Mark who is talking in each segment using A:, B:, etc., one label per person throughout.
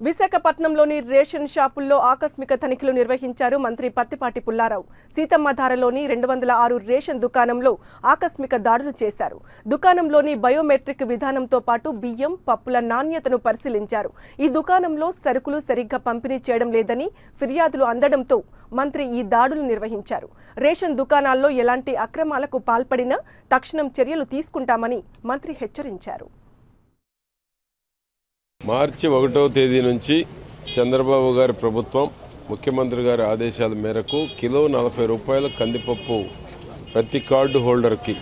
A: విశాఖపట్నంలోని రేషన్ షాపుల్లో ఆకస్మిక తనిఖీలు నిర్వహించారు మంత్రి పత్తిపాటి పుల్లారావు. సీతమ్మధారలోని 206 రేషన్ దుకాణంలో ఆకస్మిక దాడులు చేశారు. దుకాణంలోని బయోమెట్రిక్ విధానంతో పాటు బియ్యం, పప్పుల నాణ్యతను పరిశీలించారు. ఈ దుకాణంలో సరుకులు సరిగ్గా పంపిణీ చేయడం లేదని ఫిర్యాదులు అందడంతో మంత్రి ఈ దాడులు నిర్వహించారు. రేషన్ దుకాణాల్లో ఎలాంటి అక్రమాలకు పాల్పడినా తక్షణం చర్యలు తీసుకుంటామని మంత్రి హెచ్చరించారు.
B: మార్చి 1వ తేదీ నుంచి చంద్రబాబు గారి ప్రభుత్వం ముఖ్యమంత్రి గారి ఆదేశాల మేరకు కిలో 40 రూపాయల కందిపప్పు ప్రతి కార్డు హోల్డర్కి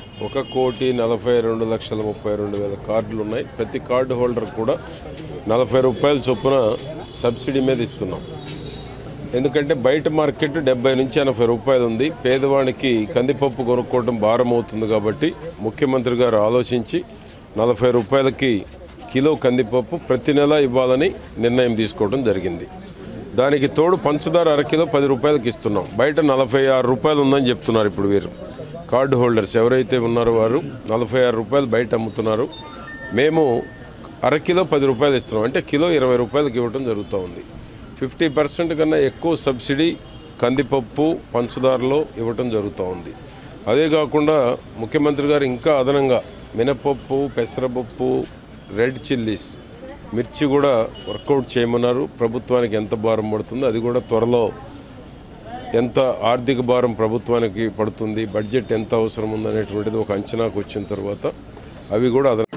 B: 1,42,32,000 కార్డులు ఉన్నాయి. ప్రతి కార్డు హోల్డర్ కూడా 40 రూపాయల చొప్పున సబ్సిడీ మీద ఇస్తున్నాం. ఎందుకంటే బయట మార్కెట్ 70 నుంచి 80 రూపాయలు ఉంది. పేదవానికి కందిపప్పు కొనుక్కోవడం భారం అవుతుంది కాబట్టి ముఖ్యమంత్రి గారు ఆలోచించి 40 రూపాయలకి కిలో కందిపప్పు ప్రతి నెల ఇవ్వాలని నిర్ణయం తీసుకోవడం జరిగింది. దానికి తోడు పంచదార అరకిలో 10 రూపాయలకి ఇస్తున్నాం. బయట 46 రూపాయలు ఉందని చెప్తున్నారు. ఇప్పుడు వీరు కార్డు హోల్డర్స్ ఎవరైతే ఉన్నారో వారు 46 రూపాయలు బయట అమ్ముతున్నారు. మేము అరకిలో 10 రూపాయలు ఇస్తున్నాం. అంటే కిలో 20 రూపాయలకి ఇవ్వడం జరుగుతూ ఉంది. 50% కన్నా ఎక్కువ సబ్సిడీ కందిపప్పు పంచదారలో ఇవ్వటం జరుగుతూ ఉంది. అదే కాకుండా ముఖ్యమంత్రి గారు ఇంకా అదనంగా మినపప్పు, పెసరపప్పు, రెడ్ చిల్లీస్, మిర్చి కూడా వర్కౌట్ చేయమన్నారు. ప్రభుత్వానికి ఎంత భారం పడుతుందో అది కూడా త్వరలో ఎంత ఆర్థిక భారం ప్రభుత్వానికి పడుతుంది, బడ్జెట్ ఎంత అవసరం ఉందనేటువంటిది ఒక అంచనాకు వచ్చిన తర్వాత అవి కూడా